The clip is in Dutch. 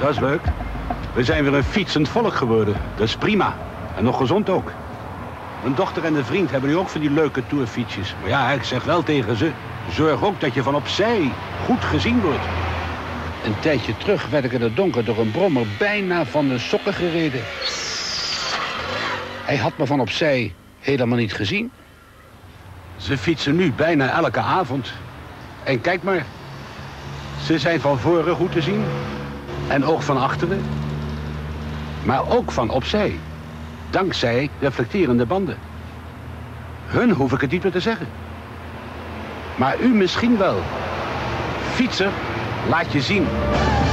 Dat is leuk. We zijn weer een fietsend volk geworden. Dat is prima. En nog gezond ook. Mijn dochter en de vriend hebben nu ook van die leuke tourfietsjes. Maar ja, ik zeg wel tegen ze... zorg ook dat je van opzij goed gezien wordt. Een tijdje terug werd ik in het donker door een brommer bijna van de sokken gereden. Hij had me van opzij helemaal niet gezien. Ze fietsen nu bijna elke avond. En kijk maar. Ze zijn van voren goed te zien. En ook van achteren. Maar ook van opzij. Dankzij reflecterende banden. Hun hoef ik het niet meer te zeggen. Maar u misschien wel. Fietser, laat je zien.